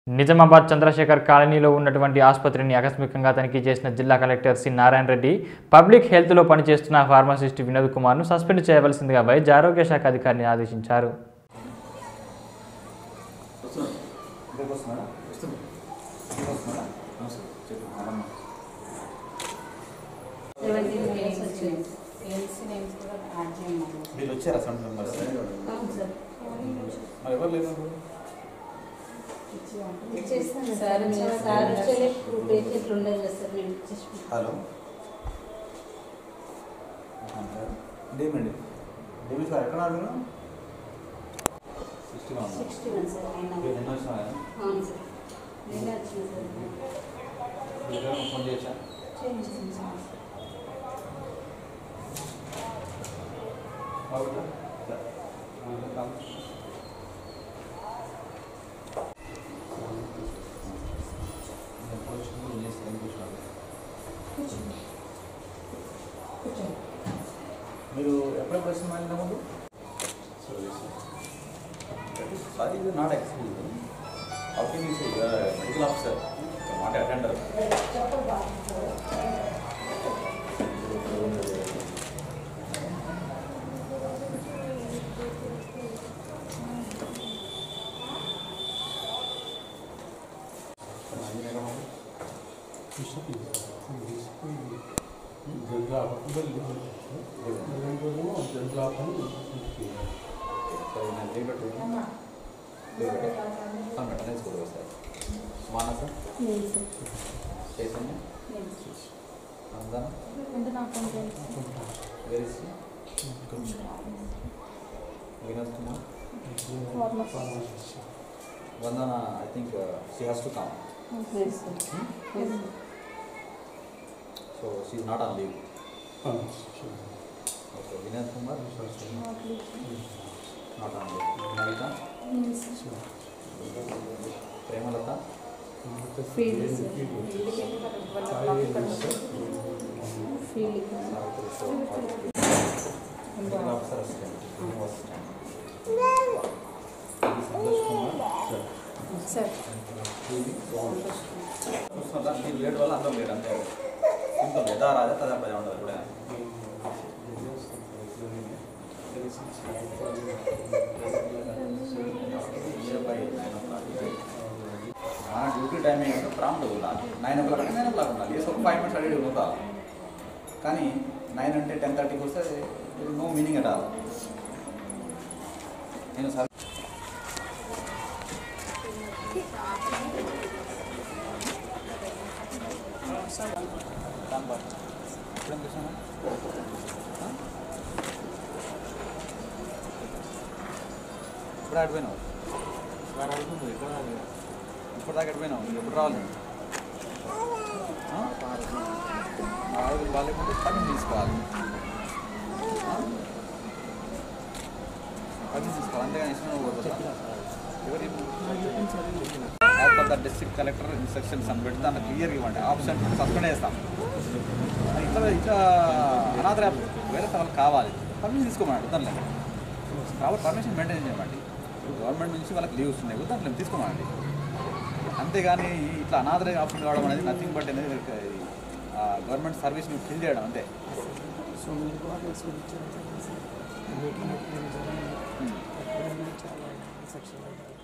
నిజామాబాద్ చంద్రశేఖర్ కాలనీలో ఉన్నటువంటి ఆసుపత్రిని ఆకస్మికంగా తనిఖీ చేసిన జిల్లా collector C Narayana Reddy public హెల్త్లో పనిచేస్తున్న ఫార్మసిస్ట్ వినోద్ కుమార్ను సస్పెండ్ చేయవలసిందిగా వైద్య ఆరోగ్య శాఖ అధికారిని ఆదేశించారు. హలో డేమండి డేమి సార్ ఎక్కడ ఆడున్నా 61 ఫోన్ చేయొచ్చా మీరు ఎప్పుడెప్పుడు వచ్చిన ఇంత ముందు సారీ ఇది not excuse how can you say medical officer not attender Vandana, I think she has to come. Yes, sir. So she is not on leave. Sure. Okay, Vinod Kumar? Not leave. Not on leave. Navita? Yes, sir. Premalata? Field, sir. Field. Medical officer assistant. Santosh Kumar? Sir. చూస్తున్నా మీరు late వల్ల అందరం late అంతే ఇంత యథా రాజా తదా ప్రజా ఉండదు కూడా నా డ్యూటీ టైమింగ్ ప్రాంప్ట్ ఉండాలి 9 o'clock అంటే 9 o'clock ఉండాలి ఒక 5 minutes అడిగి ఉందా కానీ 9 అంటే 10:30కి వస్తే నో మీనింగ్ అట్ ఆల్ నేను సార్ ఇప్పుడు అడిపోయినావు ఇప్పుడు దాకా అడిపోయినావు నువ్వు ఎప్పుడు రావాలి వాళ్ళకుంటే పని తీసుకోవాలి అంతేగాని ఇష్టం ఎవరి ద డిస్ట్రిక్ట్ కలెక్టర్ ఇన్స్ట్రక్షన్స్ అని పెడితే దాంట్లో క్లియర్గా ఇవ్వండి ఆప్షన్ సస్పెండ్ చేస్తాం ఇట్లా అనాథ వేరే వాళ్ళకి కావాలి పర్మిషన్ తీసుకోమండి వద్దాంలే కాబట్టి పర్మిషన్ మెయింటైన్ చేయమండి గవర్నమెంట్ నుంచి వాళ్ళకి లీవ్స్ ఉన్నాయి వద్దాంలే తీసుకోమండి అంతేగాని ఇట్లా అనాథ ఆప్షన్ కావడం అనేది నథింగ్ బట్ అనేది గవర్నమెంట్ సర్వీస్ని ఫిల్ చేయడం అంతే. సో మీరు